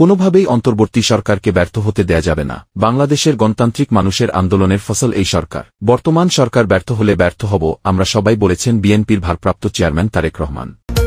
কোনোভাবেই অন্তর্বর্তী সরকারকে ব্যর্থ হতে দেয়া যাবে না। বাংলাদেশের গণতান্ত্রিক মানুষের আন্দোলনের ফসল এই সরকার। বর্তমান সরকার ব্যর্থ হলে ব্যর্থ হব আমরা সবাই, বলেছেন বিএনপির ভারপ্রাপ্ত চেয়ারম্যান তারেক রহমান।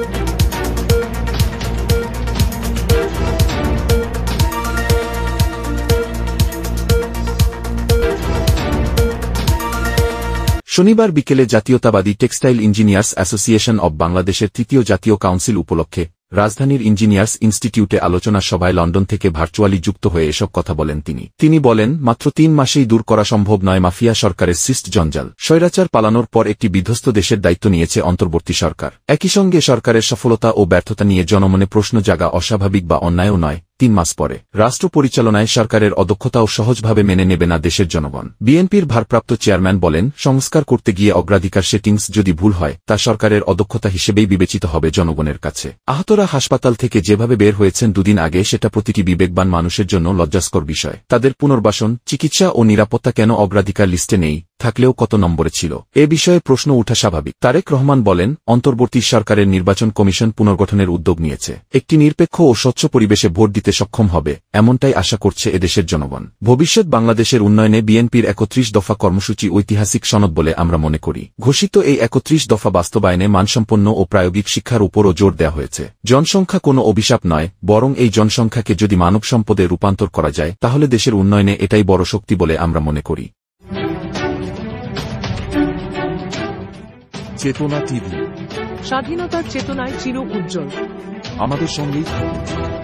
শনিবার বিকেলে জাতীয়তাবাদী টেক্সটাইল ইঞ্জিনিয়ার্স অ্যাসোসিয়েশন অব বাংলাদেশের তৃতীয় জাতীয় কাউন্সিল উপলক্ষে রাজধানীর ইঞ্জিনিয়ার্স ইনস্টিটিউটে আলোচনা সভায় লন্ডন থেকে ভার্চুয়ালি যুক্ত হয়ে এসব কথা বলেন তিনি বলেন, মাত্র ৩ মাসেই দূর করা সম্ভব নয় মাফিয়া সরকারের সৃষ্ট জঞ্জাল। স্বৈরাচার পালানোর পর একটি বিধ্বস্ত দেশের দায়িত্ব নিয়েছে অন্তর্বর্তী সরকার। একই সঙ্গে সরকারের সফলতা ও ব্যর্থতা নিয়ে জনমনে প্রশ্ন জাগা অস্বাভাবিক বা অন্যায়ও নয়। ৩ মাস পরে রাষ্ট্র পরিচালনায় সরকারের অদক্ষতাও সহজভাবে মেনে নেবে না দেশের জনগণ। বিএনপির ভারপ্রাপ্ত চেয়ারম্যান বলেন, সংস্কার করতে গিয়ে অগ্রাধিকার সেটিংস যদি ভুল হয় তা সরকারের অদক্ষতা হিসেবেই বিবেচিত হবে জনগণের কাছে। আহতরা হাসপাতাল থেকে যেভাবে বের হয়েছেন দুদিন আগে, সেটা প্রতিটি বিবেকবান মানুষের জন্য লজ্জাস্কর বিষয়। তাদের পুনর্বাসন, চিকিৎসা ও নিরাপত্তা কেন অগ্রাধিকার লিস্টে নেই, থাকলেও কত নম্বরে ছিল, এ বিষয়ে প্রশ্ন ওঠা স্বাভাবিক। তারেক রহমান বলেন, অন্তর্বর্তী সরকারের নির্বাচন কমিশন পুনর্গঠনের উদ্যোগ নিয়েছে। একটি নিরপেক্ষ ও স্বচ্ছ পরিবেশে ভোট দিতে সক্ষম হবে, এমনটাই আশা করছে এদেশের জনগণ। ভবিষ্যৎ বাংলাদেশের উন্নয়নে বিএনপির ৩১ দফা কর্মসূচি ঐতিহাসিক সনদ বলে আমরা মনে করি। ঘোষিত এই ৩১ দফা বাস্তবায়নে মানসম্পন্ন ও প্রায়োগিক শিক্ষার উপরও জোর দেওয়া হয়েছে। জনসংখ্যা কোনো অভিশাপ নয়, বরং এই জনসংখ্যাকে যদি মানব সম্পদে রূপান্তর করা যায় তাহলে দেশের উন্নয়নে এটাই বড় শক্তি বলে আমরা মনে করি। চেতনা টিভি, স্বাধীনতার চেতনায় চির উজ্জ্বল। আমাদের সঙ্গেই থাকুন।